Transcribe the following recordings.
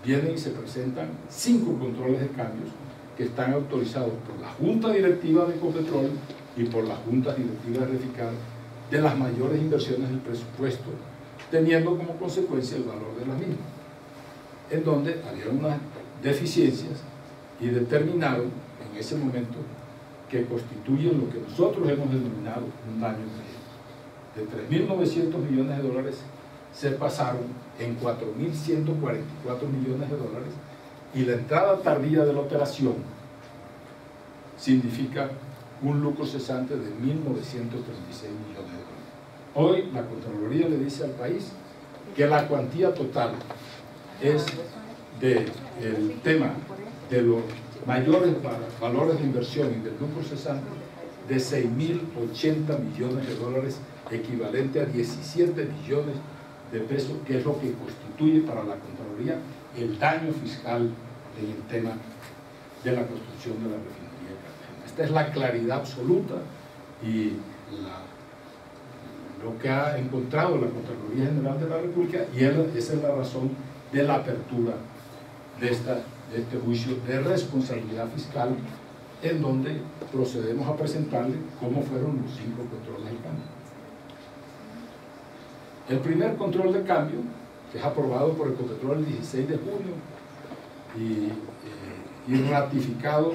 vienen y se presentan 5 controles de cambios que están autorizados por la Junta Directiva de Ecopetrol y por la Junta Directiva de Reficar de las mayores inversiones del presupuesto, teniendo como consecuencia el valor de las mismas, en donde había unas deficiencias y determinaron en ese momento que constituyen lo que nosotros hemos denominado un daño de 3.900 millones de dólares, se pasaron en 4.144 millones de dólares, y la entrada tardía de la operación significa un lucro cesante de 1.936 millones de dólares. Hoy la Contraloría le dice al país que la cuantía total es del tema de los mayores valores de inversión y del lucro cesante de 6.080 millones de dólares, equivalente a 17 millones de pesos, que es lo que constituye para la Contraloría el daño fiscal en el tema de la construcción de la refinería de Cartagena. Esta es la claridad absoluta y lo que ha encontrado la Contraloría General de la República, y esa es la razón de la apertura de este juicio de responsabilidad fiscal, en donde procedemos a presentarle cómo fueron los 5 controles de cambio. El primer control de cambio, que es aprobado por Ecopetrol el 16 de junio y ratificado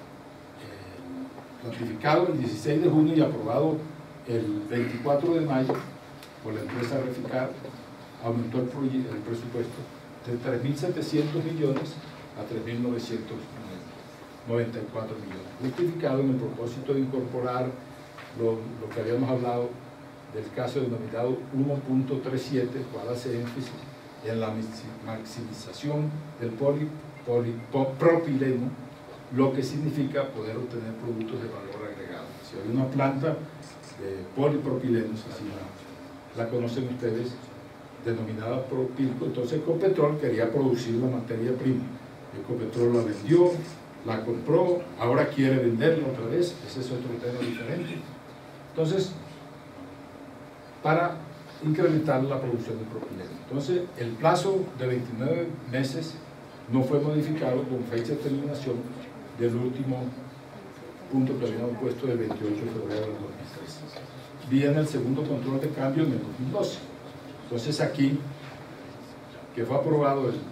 el 16 de junio y aprobado el 24 de mayo por la empresa Reficar, aumentó el presupuesto de 3.700 millones a 3.994 millones, justificado en el propósito de incorporar lo que habíamos hablado del caso denominado 1.37, cual hace énfasis en la maximización del propileno, lo que significa poder obtener productos de valor agregado. Si hay una planta de polipropilenos, así la conocen ustedes, denominada Propilco, entonces Ecopetrol quería producir la materia prima. Ecopetrol la vendió, la compró, ahora quiere venderla otra vez, ese es otro tema diferente. Entonces, para incrementar la producción de propileno. Entonces, el plazo de 29 meses no fue modificado con fecha de terminación del último punto que habíamos puesto del 28 de febrero del 2013. Viene el segundo control de cambio en el 2012. Entonces aquí, que fue aprobado el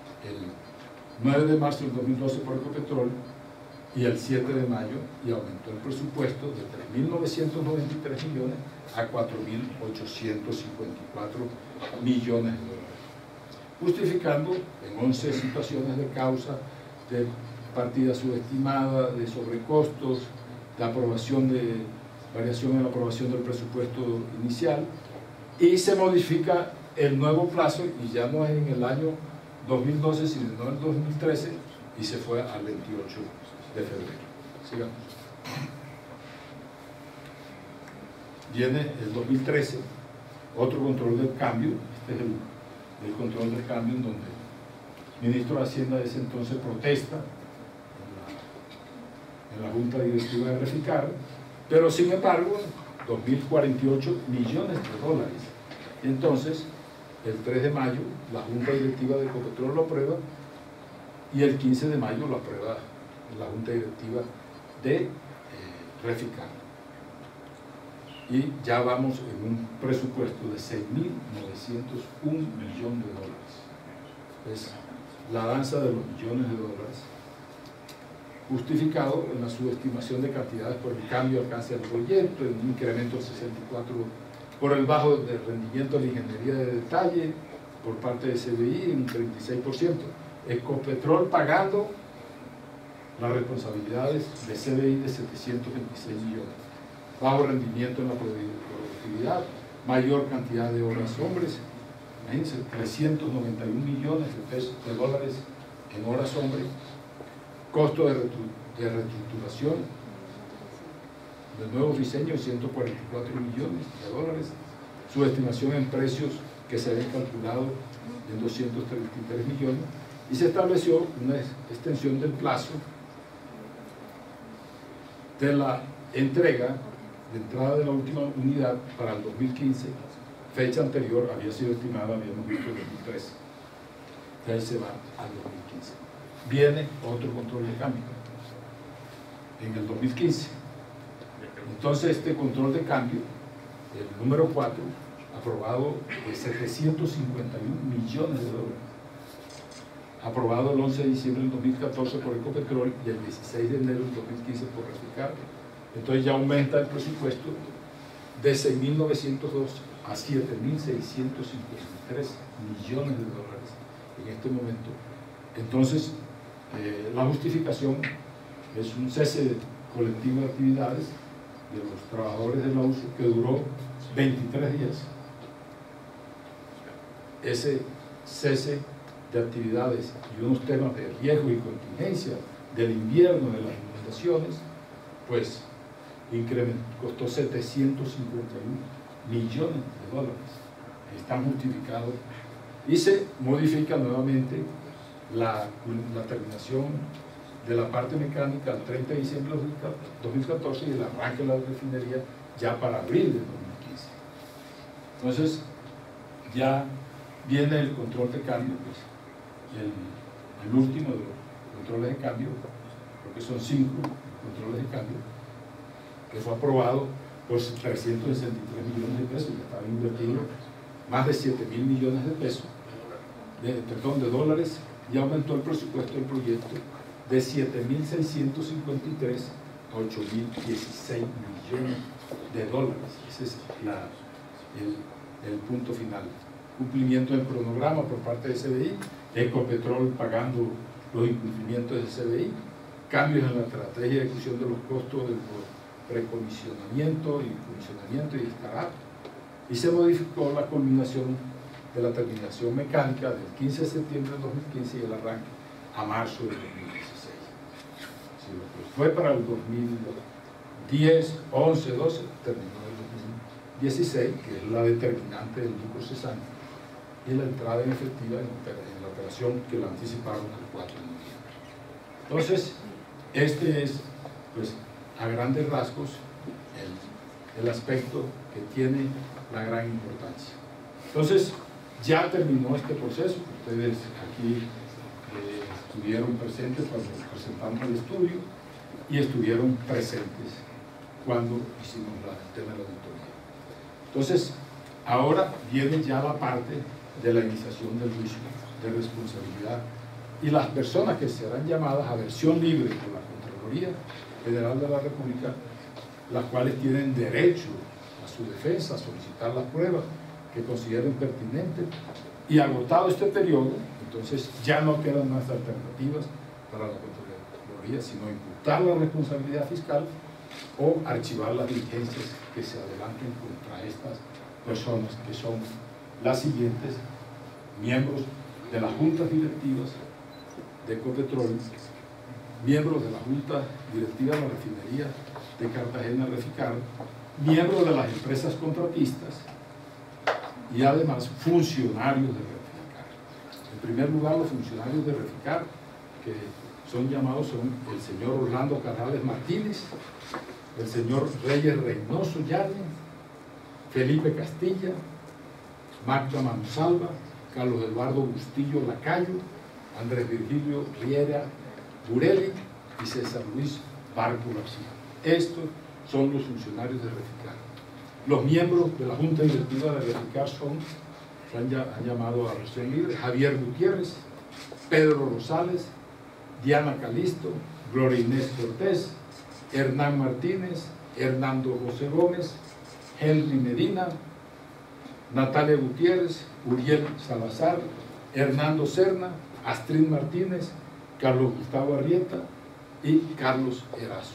9 de marzo del 2012 por Ecopetrol y el 7 de mayo, y aumentó el presupuesto de 3.993 millones a 4.854 millones de dólares, justificando en 11 situaciones de causa, de partida subestimada, de sobrecostos, de aprobación de variación en la aprobación del presupuesto inicial, y se modifica el nuevo plazo, y ya no es en el año 2012 sino en el 2013, y se fue al 28 de febrero. Sigamos. Viene el 2013, otro control del cambio. Este es el control del cambio, en donde el ministro de Hacienda de ese entonces protesta en la Junta Directiva de Reficar, pero sin embargo 2.048 millones de dólares. Entonces, el 3 de mayo la Junta Directiva de Ecopetrol lo aprueba, y el 15 de mayo lo aprueba la Junta Directiva de Reficar. Y ya vamos en un presupuesto de 6.901 millones de dólares. Es la danza de los millones de dólares, justificado en la subestimación de cantidades por el cambio de alcance del proyecto, en un incremento del 64%, por el bajo rendimiento de la ingeniería de detalle por parte de CBI, en un 36%. Ecopetrol pagando las responsabilidades de CBI de 726 millones. Bajo rendimiento en la productividad, mayor cantidad de horas hombres, imagínense, 391 millones de dólares en horas hombres, costo de reestructuración de nuevos diseños, 144 millones de dólares, su estimación en precios que se habían calculado en 233 millones, y se estableció una extensión del plazo de la entrega de entrada de la última unidad para el 2015, fecha anterior había sido estimada, habíamos visto, en 2013. que ahí se va al 2015. Viene otro control de cambio en el 2015. Entonces este control de cambio, el número 4, aprobado de 751 millones de dólares, aprobado el 11 de diciembre del 2014 por Ecopetrol y el 16 de enero del 2015 por Reficar. Entonces ya aumenta el presupuesto de 6.902 a 7.653 millones de dólares en este momento. Entonces, la justificación es un cese colectivo de actividades de los trabajadores de la USO que duró 23 días. Ese cese de actividades y unos temas de riesgo y contingencia del invierno, de las inundaciones, pues costó 751 millones de dólares. Están justificados y se modifica nuevamente la terminación de la parte mecánica al 30 de diciembre de 2014 y el arranque de la refinería ya para abril de 2015. Entonces ya viene el control de cambio, pues, el último de los controles de cambio, porque son 5 controles de cambio, que fue aprobado por 363 millones de pesos, que estaba invertido más de 7.000 millones de pesos, de dólares, y aumentó el presupuesto del proyecto de 7.653 a 8.016 millones de dólares. Ese es el punto final. Cumplimiento del cronograma por parte de SBI, Ecopetrol pagando los incumplimientos de SBI, cambios en la estrategia de ejecución de los costos del precomisionamiento y comisionamiento y startup, y se modificó la culminación de la terminación mecánica del 15 de septiembre de 2015 y el arranque a marzo de 2016. Sí, pues fue para el 2010, 11, 12, terminó el 2016, que es la determinante del lucro cesante, y la entrada en efectiva en la operación que la anticiparon el 4 de noviembre. Entonces, este es, pues, a grandes rasgos el aspecto que tiene la gran importancia. Entonces, ya terminó este proceso. Ustedes aquí estuvieron presentes cuando presentamos el estudio y estuvieron presentes cuando hicimos el tema de la auditoría. Entonces, ahora viene ya la parte de la iniciación del juicio de responsabilidad y las personas que serán llamadas a versión libre por la Contraloría Federal de la República, las cuales tienen derecho a su defensa, a solicitar las pruebas que consideren pertinentes, y agotado este periodo, entonces ya no quedan más alternativas para la Contraloría, sino imputar la responsabilidad fiscal o archivar las diligencias que se adelanten contra estas personas, que son las siguientes: miembros de las juntas directivas de Ecopetrol, miembros de la junta directiva de la refinería de Cartagena Reficar, miembros de las empresas contratistas y además funcionarios de Reficar. En primer lugar, los funcionarios de Reficar, que son llamados, son el señor Orlando Carrales Martínez, el señor Reyes Reynoso Llanes, Felipe Castilla, Magda Mansalva, Carlos Eduardo Bustillo Lacayo, Andrés Virgilio Riera Burelli y César Luis Barco García. Estos son los funcionarios de Reficar. Los miembros de la Junta Directiva de Reficar han llamado a versión libre: Javier Gutiérrez, Pedro Rosales, Diana Calisto, Gloria Inés Cortés, Hernán Martínez, Hernando José Gómez, Henry Medina, Natalia Gutiérrez, Uriel Salazar, Hernando Serna, Astrid Martínez, Carlos Gustavo Arrieta y Carlos Erazo.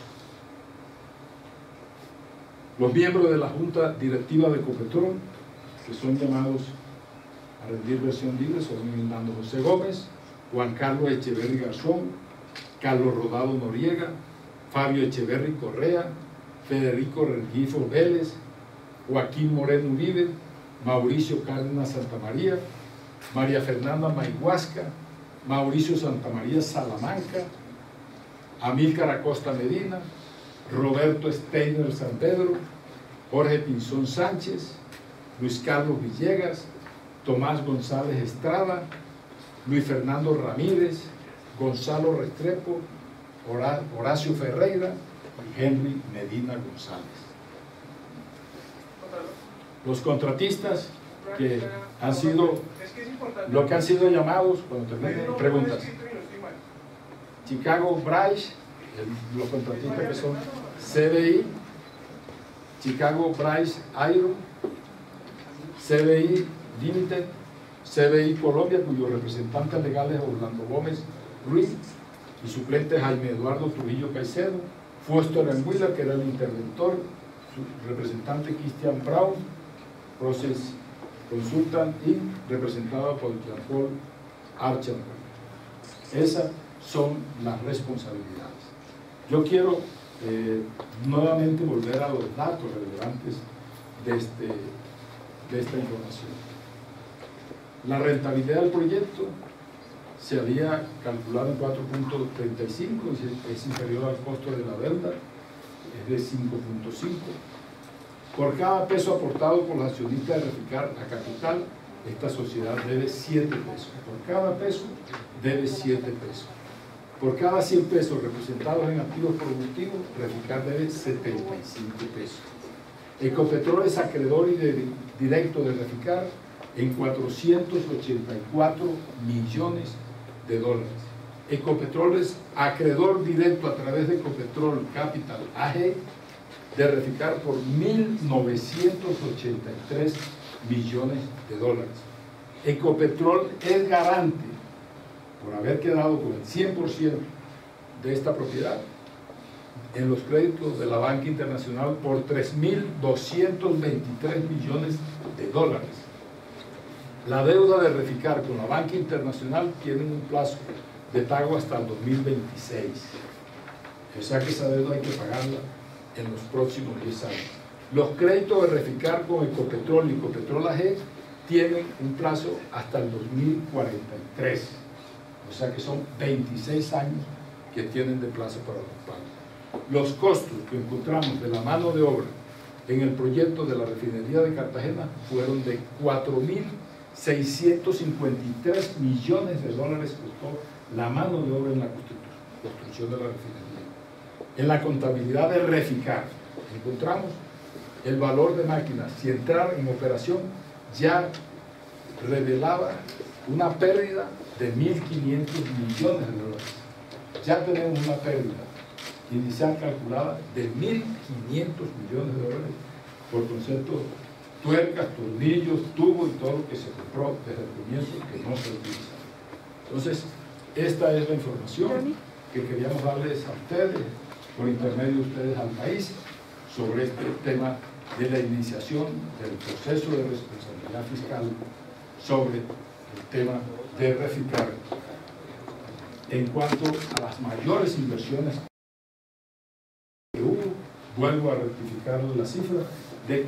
Los miembros de la Junta Directiva de Ecopetrol, que son llamados a rendir versión libre, son Hernando José Gómez, Juan Carlos Echeverri Garzón, Carlos Rodado Noriega, Fabio Echeverri Correa, Federico Rengifo Vélez, Joaquín Moreno Uribe, Mauricio Cárdenas Santamaría, María Fernanda Mayhuasca, Mauricio Santamaría Salamanca, Amílcar Acosta Medina, Roberto Steiner San Pedro, Jorge Pinzón Sánchez, Luis Carlos Villegas, Tomás González Estrada, Luis Fernando Ramírez, Gonzalo Restrepo, Horacio Ferreira y Henry Medina González. Los contratistas que han sido, lo que han sido llamados, cuando terminen preguntas, Chicago Bryce, los contratistas que son CBI, Chicago Bryce Iron, CBI Limited, CBI Colombia, cuyos representantes legales Orlando Gómez Ruiz y suplente Jaime Eduardo Trujillo Caicedo, Foster & Wheeler, que era el interventor, su representante Christian Brown, Process Consultant Inc., representado por Jean-Paul Archer. Esas son las responsabilidades. Yo quiero nuevamente volver a los datos relevantes de esta información. La rentabilidad del proyecto se había calculado en 4.35, es inferior al costo de la deuda, es de 5.5. Por cada peso aportado por los accionistas de Reficar a capital, esta sociedad debe 7 pesos. Por cada peso debe 7 pesos. Por cada 100 pesos representados en activos productivos, Reficar debe 75 pesos. Ecopetrol es acreedor directo de Reficar en 484 millones de dólares. Ecopetrol es acreedor directo a través de Ecopetrol Capital AG de Reficar por 1.983 millones de dólares. Ecopetrol es garante, por haber quedado con el 100% de esta propiedad, en los créditos de la banca internacional por 3.223 millones de dólares. La deuda de Reficar con la banca internacional tiene un plazo de pago hasta el 2026. O sea que esa deuda hay que pagarla en los próximos 10 años. Los créditos de Reficar con Ecopetrol y Ecopetrol AG tienen un plazo hasta el 2043. O sea que son 26 años que tienen de plazo para los pagos. Los costos que encontramos de la mano de obra en el proyecto de la refinería de Cartagena fueron de 4.653 millones de dólares costó la mano de obra en la construcción de la refinería. En la contabilidad de Reficar encontramos el valor de máquinas, si entrar en operación, ya revelaba una pérdida de 1.500 millones de dólares. Ya tenemos una pérdida inicial calculada de 1.500 millones de dólares por concepto tuercas, tornillos, tubos y todo lo que se compró desde el comienzo que no se utiliza. Entonces, esta es la información que queríamos darles a ustedes, por intermedio de ustedes al país, sobre este tema de la iniciación del proceso de responsabilidad fiscal sobre el tema de Reficar. En cuanto a las mayores inversiones que hubo, vuelvo a rectificar la cifra, de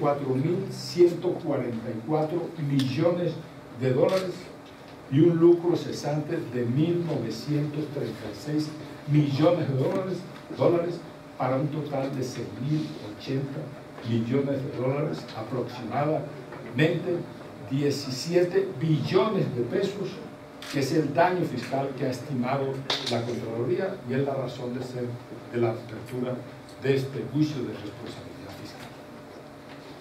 4.144 millones de dólares y un lucro cesante de 1.936 millones de dólares para un total de 6.080 millones de dólares, aproximadamente 17 billones de pesos, que es el daño fiscal que ha estimado la Contraloría y es la razón de ser de la apertura de este juicio de responsabilidad.